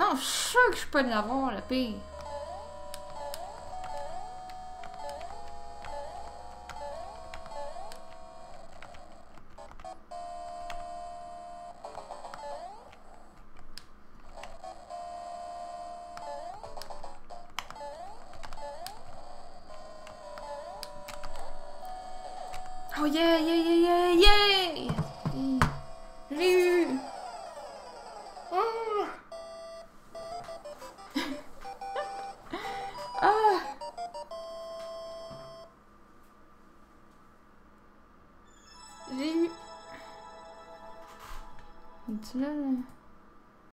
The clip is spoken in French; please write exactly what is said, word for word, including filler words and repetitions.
Non, je suis sûr que je peux l'avoir, le pire. Oh yeah, yeah, yeah, yeah, yeah! Je l'ai eu! Ah! Ah! J'ai eu! Es-tu là, là?